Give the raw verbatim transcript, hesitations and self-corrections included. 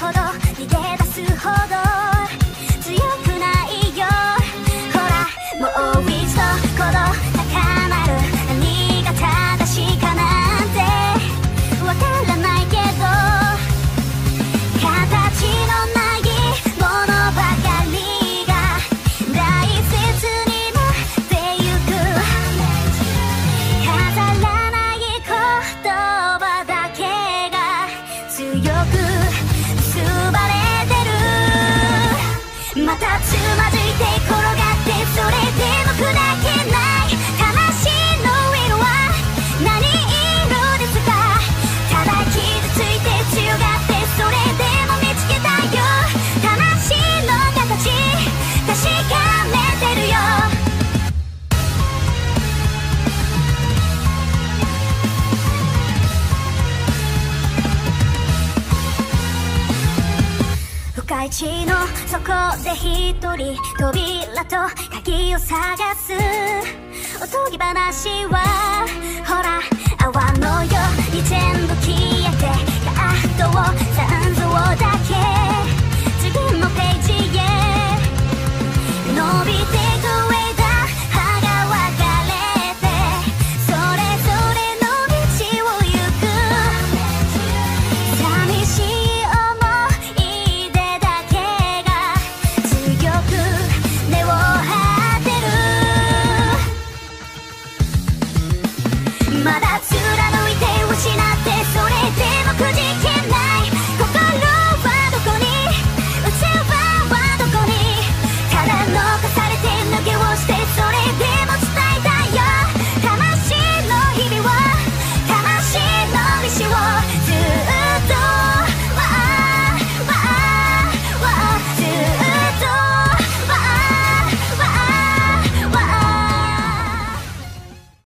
ほど逃げ出すほど強くないよ。ほらもう一度この高鳴る何が正しいかなんてわからないけど、形のないものばかりが大切になってゆく。飾らない言葉だけが強く結ばれてる。またつまずいて転がってそれでも砕けない魂の色は何色ですか。ただ傷ついて強がってそれでも見つけたよ。魂の形確かめてるよ。深い地の底で一人扉と鍵を探すおとぎ話はほら泡のように全部消